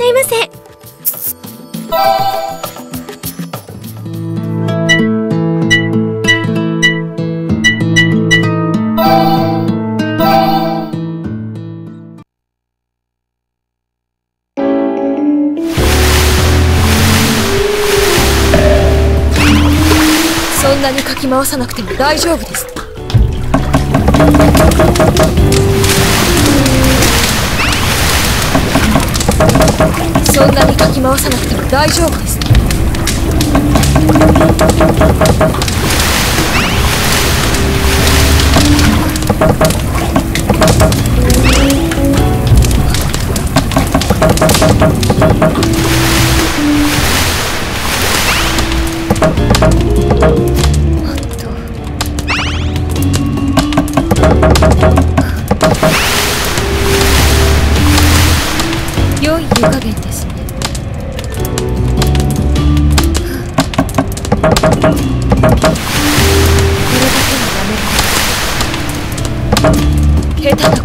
ゃいませ。そんなにかき回さなくても大丈夫です。そんなにかき回さなくても大丈夫です。良い湯加減ですね。これだけはやめる。下手な